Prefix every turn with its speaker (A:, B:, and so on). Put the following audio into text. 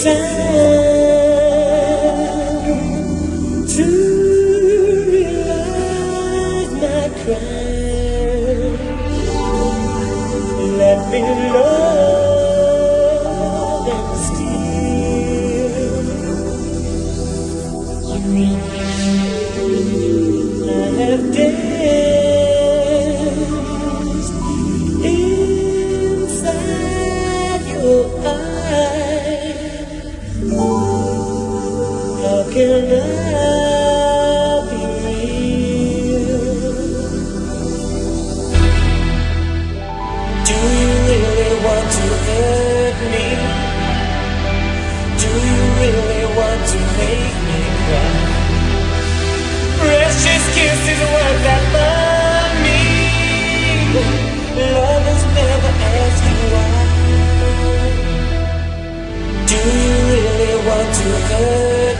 A: time to realize my crime. Let me love and steal. I have danced inside your eyes. How can I be real? Do you really want to hurt me? Do you really want to make me cry? Precious kisses worth that money. Lovers never ask you why. Do you really want to hurt